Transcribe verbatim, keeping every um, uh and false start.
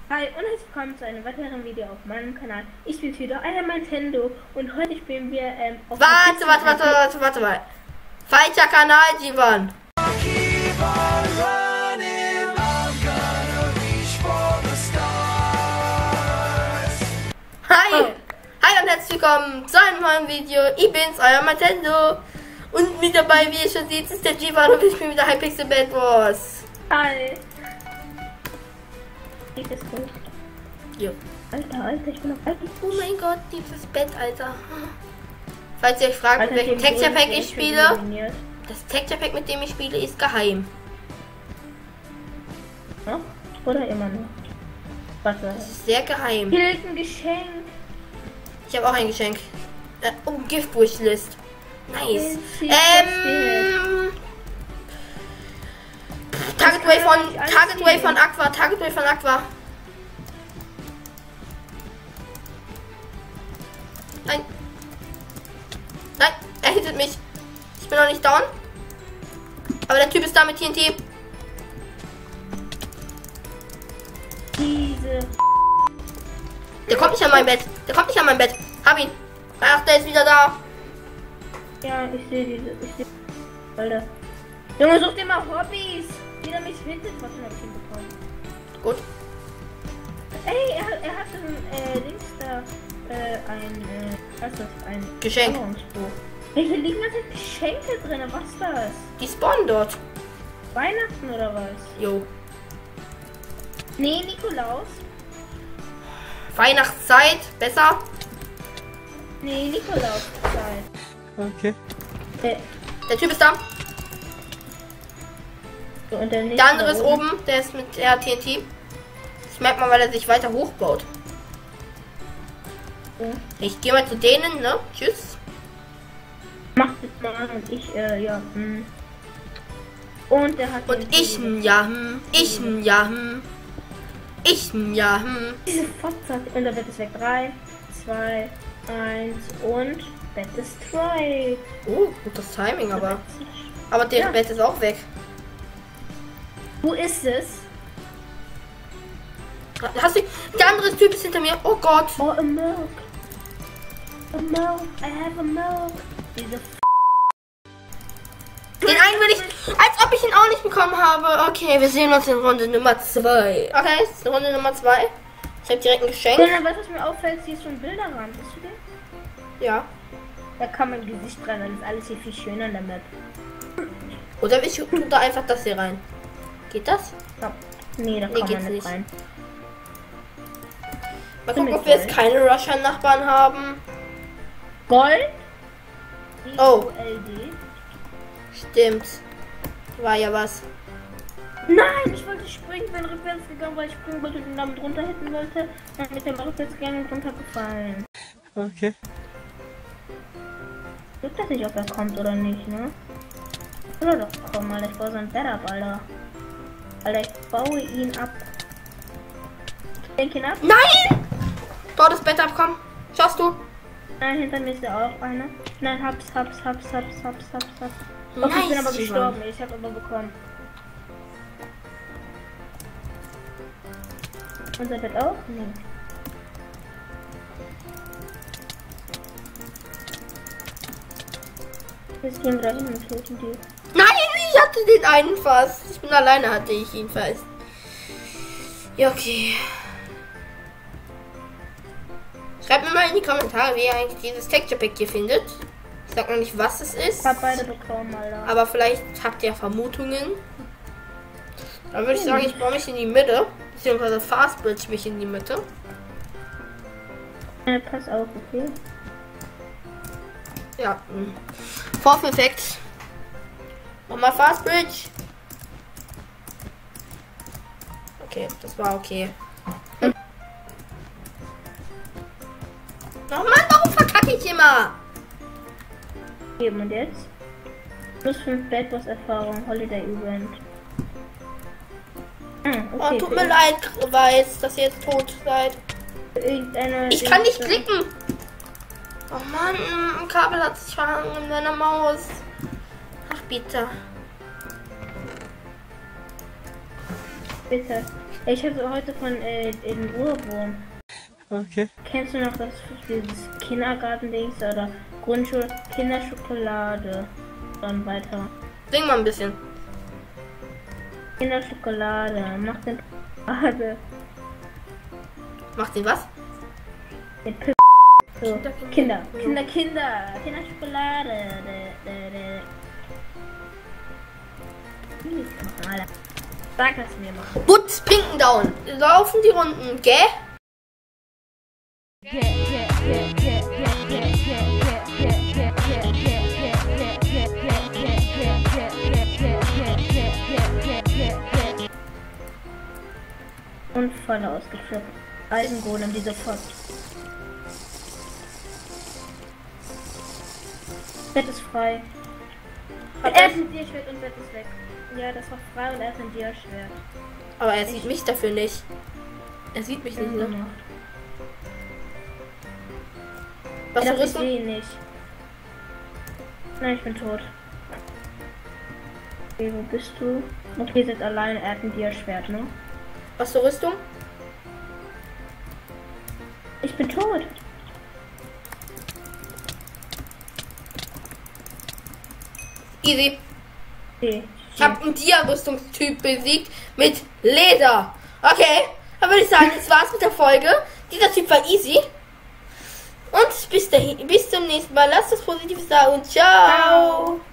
Hi und herzlich willkommen zu einem weiteren Video auf meinem Kanal. Ich bin wieder euer Nintendo und heute spielen wir ähm, auf Warte, warte, warte, warte, warte mal. Falscher Kanal, Jivan. Hi! Oh. Hi und herzlich willkommen zu einem neuen Video. Ich bin's, euer Nintendo. Und mit dabei, wie ihr schon seht, ist der Jivan und ich spiele wieder Hypixel Bad Wars. Hi. Geht es gut? Jo. Alter, Alter, ich bin auf Alter. Oh mein Gott, dieses Bett, Alter. Falls ihr euch fragt, Alter, mit welchem den Texture Pack Boden ich ist schon spiele, dominiert. das Texture Pack, mit dem ich spiele, ist geheim. Noch? Oder immer noch? Was war Das das? ist sehr geheim. Hier liegt ein Geschenk. Ich habe auch ein Geschenk. Äh, oh, Gift-Wishlist. Nice. Ähm, Ähm. Target Wave von Target Wave von Aqua. Target Wave von Aqua. Nein. Nein, er hittet mich. Ich bin noch nicht down. Aber der Typ ist da mit T N T. Diese. Der kommt nicht an mein Bett. Der kommt nicht an mein Bett. Hab ihn. Ach, der ist wieder da. Ja, ich sehe diese. Ich sehe. Alter. Junge, such dir mal Hobbys. Jeder mich findet, was habe ich hinbekommen. Gut. Ey, er, hat- er hat ein äh, Dings da. Äh, ein. Äh, was ist das? Ein. Geschenk. Erinnerungsbuch. Ey, hier liegen ganze Geschenke drin. Was ist das? Die spawnen dort. Weihnachten oder was? Jo. Nee, Nikolaus. Weihnachtszeit. Besser. Nee, Nikolauszeit. Okay. Äh, Der Typ ist da. so, und der, Der andere ist oben. Der ist mit R T N T. Das merkt man, weil er sich weiter hochbaut. So. Ich gehe mal zu denen, ne? Tschüss. Macht es mal an und ich, äh, ja. Hm. Und der hat. Und ich, hm, ja, hm. Ich, hm, ja, hm. Ich, hm, ja, hm. Diese Fotze. Und der Bett ist weg. drei, zwei, eins und Bett destroyed. Oh, gutes Timing, aber. Aber der Ja. Bett ist auch weg. Wo ist es? Hast du. Der andere Typ ist hinter mir. Oh Gott. Oh, a milk. A milk. I have a milk. Diese F Den einen will ich. Als ob ich ihn auch nicht bekommen habe. Okay, wir sehen uns in Runde Nummer zwei. Okay, das ist Runde Nummer zwei. Ich habe direkt ein Geschenk. Sondern weißt du, was mir auffällt? Hier ist so ein Bilderrand. Bist du der? Ja. Da kann mein Gesicht rein, dann ist alles hier viel schöner in der Map. Oder ich tue da einfach das hier rein. Geht das? Ja. Nee, da Nee, kann geht's man nicht nicht. rein. Mal gucken, ob wir jetzt keine Rusher-Nachbarn haben. Gold? Oh. O L D. Stimmt. War ja was. Nein, ich wollte springen, bin rückwärts gegangen, weil ich springen wollte und damit runter hätten wollte. Dann mit dem rückwärts gegangen und runtergefallen. Okay. Ich weiß nicht, ob er kommt oder nicht, ne? Oder doch, komm, Alter, ich baue so ein Bett ab, Alter. Alter, ich baue ihn ab. Denk ihn ab? Nein! Bau das Bett ab, komm. Schaffst du? Nein, hinter mir ist ja auch einer. Nein, hab's, hab's, hab's, hab's, hab's, hab's, hab's. Okay, ich bin Nice, aber gestorben, Ivan. ich hab aber bekommen. Unser Bett auch? Nee. Jetzt gehen wir da hin und töten die. Nein, ich hatte den einen fast. Ich bin alleine, hatte ich ihn fast. Ja, okay. Schreibt mir mal in die Kommentare, wie ihr eigentlich dieses Texture Pack hier findet. Ich sag noch nicht, was es ist. Ich hab beide bekommen, Alter. Aber vielleicht habt ihr Vermutungen. Dann würde ich sagen, ich baue mich in die Mitte. Beziehungsweise Fast Bridge mich in die Mitte. Ja, pass auf, okay? Ja. Vorführeffekt. Nochmal Fast Bridge. Okay, das war okay. Hm. Oh Mann, warum verkacke ich immer? Eben und jetzt? Plus fünf Bad Wars Erfahrung, Holiday Event. Hm, Oh, okay. tut mir leid, Weiß, dass ihr jetzt tot seid. Irgendeine, Ich kann nicht irgendeine- klicken. Oh Mann, ein Kabel hat sich verhangen in meiner Maus. Ach bitte. Bitte. Ich habe heute von äh, den Urwurm. Okay. Kennst du noch das dieses Kindergarten-Dings oder Grundschule Kinderschokolade? Dann weiter. Sing mal ein bisschen. Kinderschokolade, mach den Schokolade. Macht sie was? Den P so. Kinder, Kinder, Kinder, Kinderschokolade. Sag das mir mal. Gut, Pinken down. Laufen die Runden, gell? Und voll ausgeflippt. Eisengolem, die sofort. Bett ist frei. Er ist ein Dierschwert und Bett ist weg. Ja, das war frei und er ist ein Dierschwert. Aber er sieht mich dafür nicht. Er sieht mich nicht, ne? Was Ja, für ich Rüstung? sehe ihn nicht. Nein, ich bin tot. Okay, wo bist du? Okay, sind alleine, er hat ein Dierschwert, ne? Was für Rüstung? Ich bin tot. Easy. Okay. Ich habe einen Dia-Rüstungstyp besiegt mit Leder. Okay, dann würde ich sagen, das war's mit der Folge. Dieser Typ war easy. Und bis dahin, bis zum nächsten Mal. Lasst es positiv sagen und ciao. Ciao.